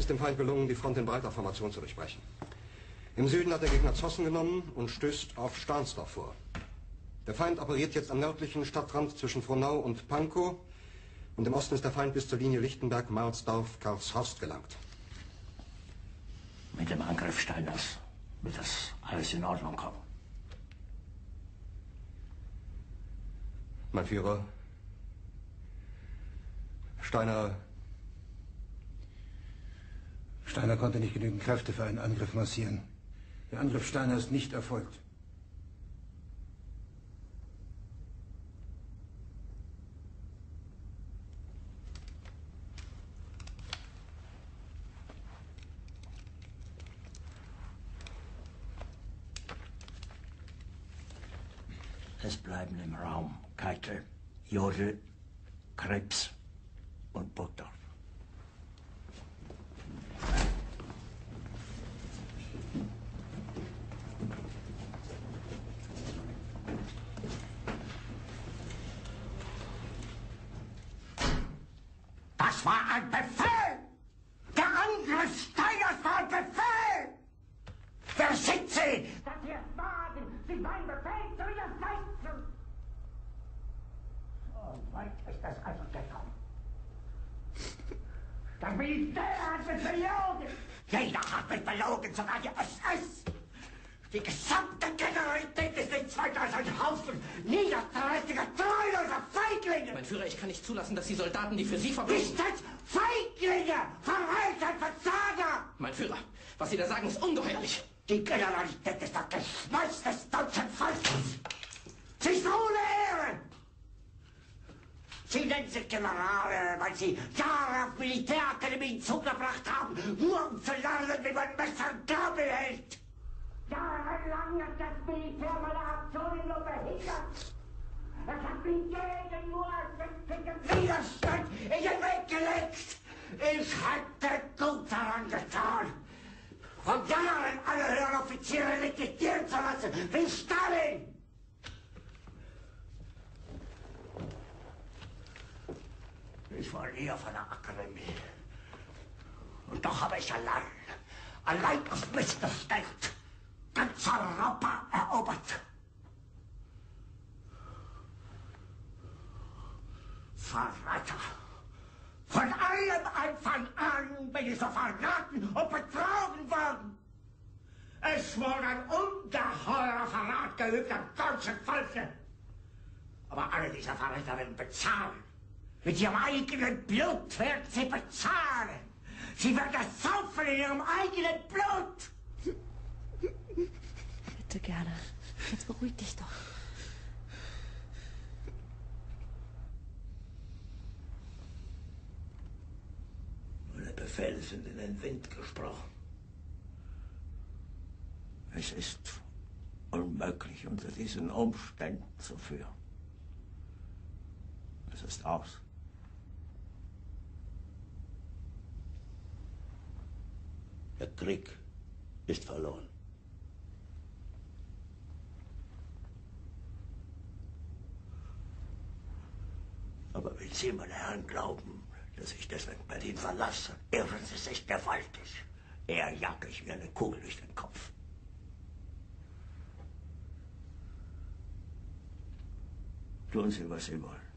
ist dem Feind gelungen, die Front in breiter Formation zu durchbrechen. Im Süden hat der Gegner Zossen genommen und stößt auf Stahnsdorf vor. Der Feind operiert jetzt am nördlichen Stadtrand zwischen Frohnau und Pankow. Und im Osten ist der Feind bis zur Linie Lichtenberg-Marsdorf-Karlshorst gelangt. Mit dem Angriff Steiners wird das alles in Ordnung kommen. Mein Führer, Steiner konnte nicht genügend Kräfte für einen Angriff massieren. Der Angriff Steiner ist nicht erfolgt. Es bleiben im Raum Keitel, Jodl, Krebs und Burgdorf. Das war ein Befehl! Der Angriff Steiners war ein Befehl! Wer sind Sie? Dass Sie es wagen, sich mein Befehl zu widersetzen! So weit ist es also gekommen. Das Militär hat mich belogen! Jeder hat mich belogen, sogar die SS! Die gesamte Generalität ist nichts weiter als ein Haufen niederträchtiger, treuloser Feiglinge! Mein Führer, ich kann nicht zulassen, dass die Soldaten, die für Sie verbringen... Nicht als Feiglinge! Verräter, Versager! Mein Führer, was Sie da sagen, ist ungeheuerlich. Die Generalität ist das Geschmeiß des deutschen Volkes! Sie ist ohne Ehre! Sie nennen sich Generale, weil Sie Jahre auf Militärakademien zugebracht haben, nur um zu lernen, wie man Messer und Gabel hält! Jahrelang hat das Militär meine Aktionen nur behindert. Es hat mich jeden nur ersichtlichen Widerstand in den Weg gelegt. Ich hätte gut daran getan, von Jahren alle höheren Offiziere liquidieren zu lassen, wie Stalin. Ich war nie auf einer Akademie. Und doch habe ich allein auf mich gestellt, ganz Europa erobert. Verräter! Von allem Anfang an bin ich so verraten und betrogen worden. Es wurde ein ungeheurer Verrat geübt am deutschen Volke. Aber alle diese Verräter werden bezahlen. Mit ihrem eigenen Blut werden sie bezahlen. Sie werden das saufen in ihrem eigenen Blut. Bitte gerne. Jetzt beruhig dich doch. Meine Befehle sind in den Wind gesprochen. Es ist unmöglich, unter diesen Umständen zu führen. Es ist aus. Der Krieg ist verloren. Aber wenn Sie, meine Herren, glauben, dass ich deswegen Berlin verlasse, irren Sie sich gewaltig. Eher jage ich mir eine Kugel durch den Kopf. Tun Sie, was Sie wollen.